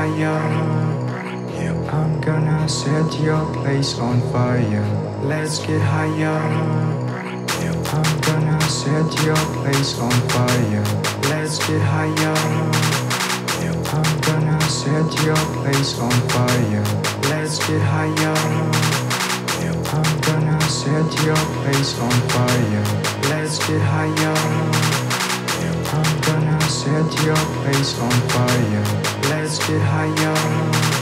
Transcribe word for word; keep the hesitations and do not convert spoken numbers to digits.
higher. I'm gonna set your place on fire. Let's get higher. I'm gonna set your place on fire. Let's get higher. I'm gonna set your place on fire. Let's get higher. I'm gonna set your place on fire. Let's get higher. I'm gonna set your place on fire. Let's get higher.